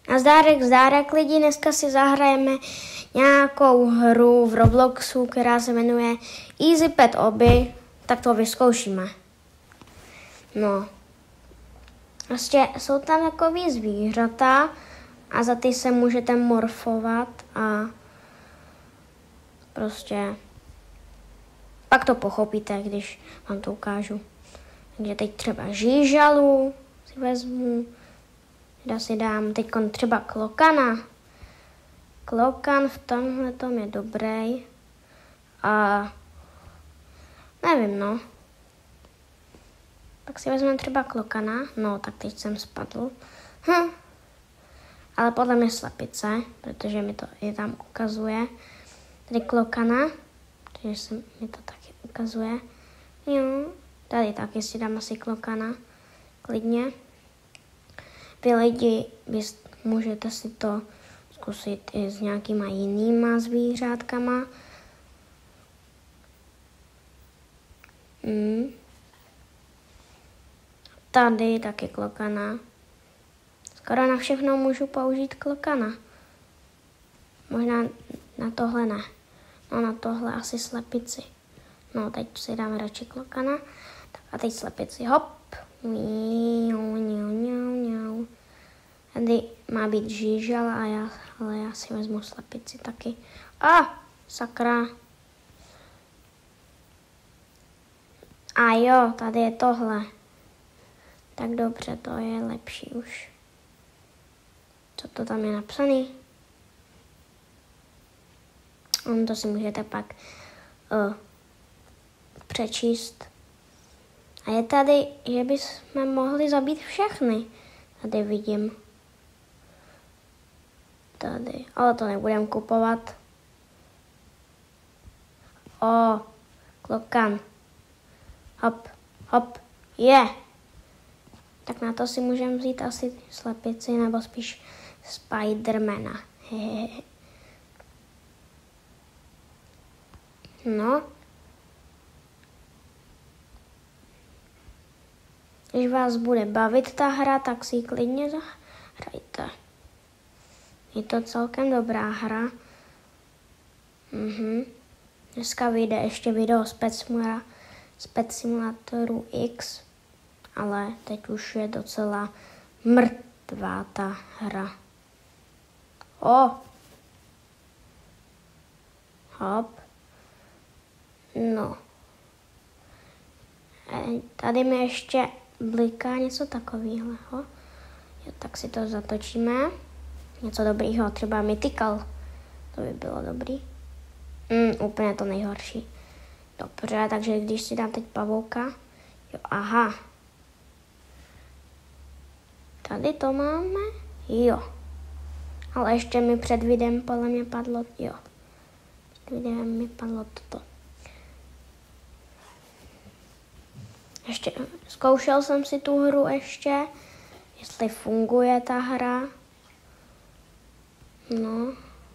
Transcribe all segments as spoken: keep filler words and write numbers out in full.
A zdárek, zdárek lidi, dneska si zahrajeme nějakou hru v Robloxu, která se jmenuje Easy Pet Obby, tak to vyzkoušíme. No, prostě jsou tam takový zvířata a za ty se můžete morfovat a prostě pak to pochopíte, když vám to ukážu. Takže teď třeba žížalu si vezmu, já si dám teď třeba klokana. Klokan v tomhle tom je dobrý. A nevím, no. Tak si vezmeme třeba klokana. No, tak teď jsem spadl. Hm. Ale podle mě slepice, protože mi to i tam ukazuje. Tady klokana, takže se mi to taky ukazuje. Jo, tady taky si dám asi klokana. Klidně. Vy lidi, vy můžete si to zkusit i s nějakýma jinýma zvířátkama. Hmm. Tady taky klokana. Skoro na všechno můžu použít klokana. Možná na tohle ne. No na tohle asi slepici. No teď si dáme radši klokana. Tak a teď slepici. Hop. Tady má být žížala, a já, ale já si vezmu slepici taky. A, ah, sakra. A jo, tady je tohle. Tak dobře, to je lepší už. Co to tam je napsaný? On to si můžete pak uh, přečíst. A je tady, že bychom mohli zabít všechny. Tady vidím. Tady, ale to nebudem kupovat. O, klokan. Hop, hop, je. Yeah. Tak na to si můžeme vzít asi slepici, nebo spíš Spidermana. No. Když vás bude bavit ta hra, tak si ji klidně zahrajte. Je to celkem dobrá hra. Mhm. Dneska vyjde ještě video z Pet Simulatoru X, ale teď už je docela mrtvá ta hra. O! Hop. No. Tady mi ještě bliká něco takového. Jo, tak si to zatočíme. Něco dobrýho, třeba mythical. To by bylo dobrý. Mm, úplně to nejhorší. Dobře, takže když si dám teď pavouka. Jo, aha. Tady to máme. Jo. Ale ještě mi před videem podle mě padlo, jo. Před videem mi padlo toto. Ještě zkoušel jsem si tu hru ještě, jestli funguje ta hra. No.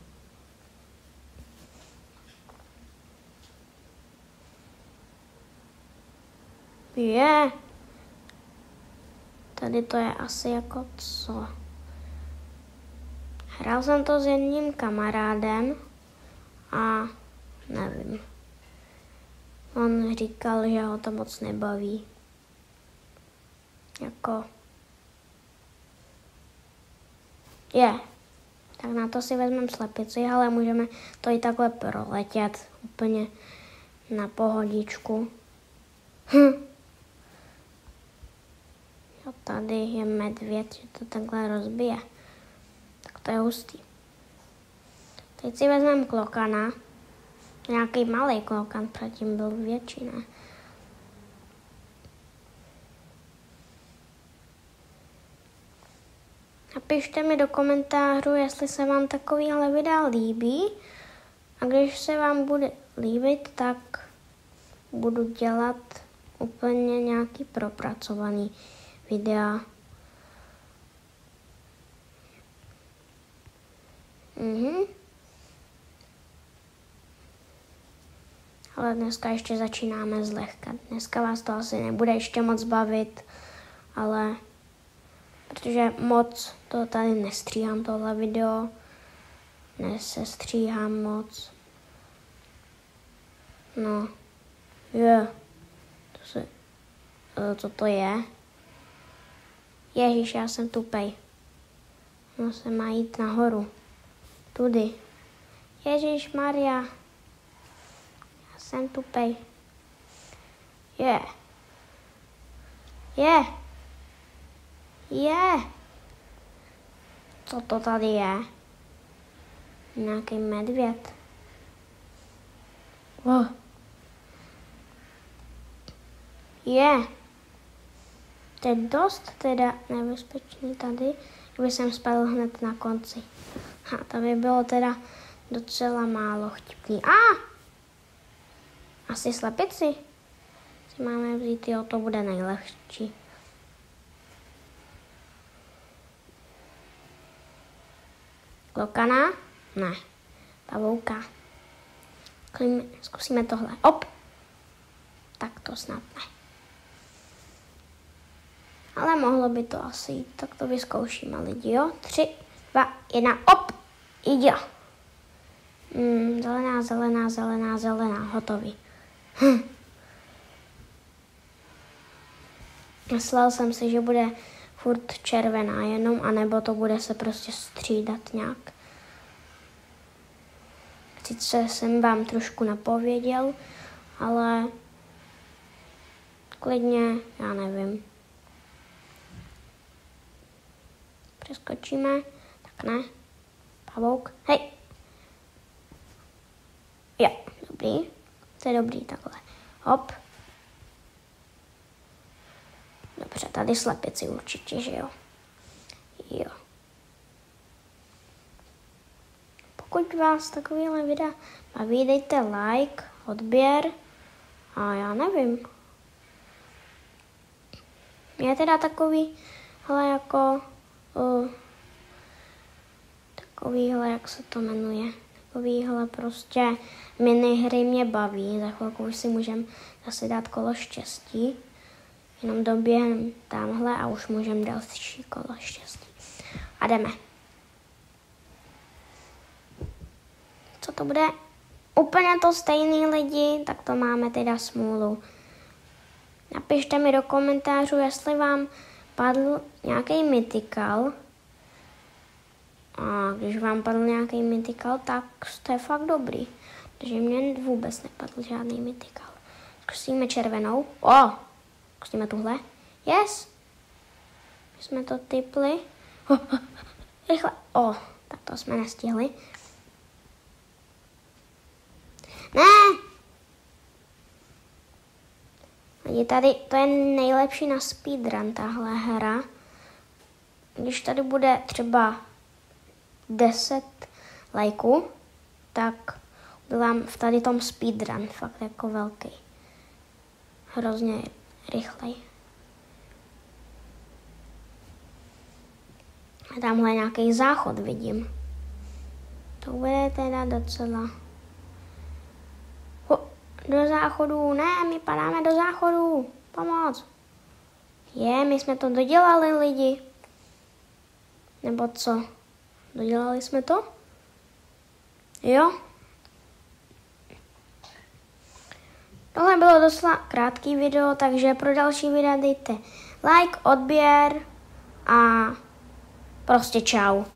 Je. Tady to je asi jako co. Hrál jsem to s jedním kamarádem a nevím. On říkal, že ho to moc nebaví. Jako. Je. Tak na to si vezmeme slepici, ale můžeme to i takhle proletět úplně na pohodičku. Hm. Jo, tady je medvěd, že to takhle rozbije. Tak to je hustý. Teď si vezmeme klokana. Nějaký malý klokan, předtím byl větší, ne? Napište mi do komentářů, jestli se vám takovýhle videa líbí. A když se vám bude líbit, tak budu dělat úplně nějaký propracovaný videa. Mhm. Ale dneska ještě začínáme zlehka. Dneska vás to asi nebude ještě moc bavit, ale protože moc to tady nestříhám, tohle video. Nesestříhám moc. No, je. To se, co to je? Ježíš, já jsem tupej. No se má jít nahoru. Tudy. Ježíš Maria. Já jsem tupej. Je. Je. Je. Co to tady je? Nějaký medvěd. Oh. Je. To je dost teda nebezpečný tady, kdyby jsem spadl hned na konci. A to by bylo teda docela málo vtipný. A! Ah! Asi slepici si máme vzít, jo, to bude nejlehčí. Klokana? Ne. Pavouka. Zkusíme tohle. Op! Tak to snad ne. Ale mohlo by to asi jít, tak to vyzkoušíme lidi, jo? Tři, dva, jedna, op! Jde. Mm, zelená, zelená, zelená, zelená, hotový. Hm. Myslel jsem si, že bude furt červená jenom, anebo to bude se prostě střídat nějak. Sice jsem vám trošku napověděl, ale klidně, já nevím. Přeskočíme, tak ne. Pavouk, hej. Jo, dobrý. To je dobrý takhle. Hop. Dobře, tady slepici určitě, že jo? Jo. Pokud vás takovýhle videa baví, dejte like, odběr a já nevím. Je teda takový, hele jako, uh, takovýhle, jak se to jmenuje, takovýhle prostě minihry mě baví. Za chvilku už si můžeme zase dát kolo štěstí. Jenom doběhneme tamhle a už můžeme další kolo štěstí. A jdeme. Co to bude? Úplně to stejný lidi, tak to máme teda smůlu. Napište mi do komentářů, jestli vám padl nějaký mythical. A když vám padl nějaký mythical, tak jste fakt dobrý. Takže mě vůbec nepadl žádný mythical. Zkusíme červenou. O! Zkusíme tuhle. Yes! My jsme to typli. Oh, oh, rychle. O, oh, tak to jsme nestihli. Ne! Je tady, to je nejlepší na speedrun, tahle hra. Když tady bude třeba deset lajků, tak udělám v tady tom speedrun, fakt jako velký. Hrozně rychlej. A tamhle nějaký záchod vidím. To bude teda docela... Oh, do záchodu, ne, my padáme do záchodu. Pomoc. Je, my jsme to dodělali, lidi. Nebo co? Dodělali jsme to? Jo. Tohle bylo docela krátký video, takže pro další videa dejte like, odběr a prostě čau.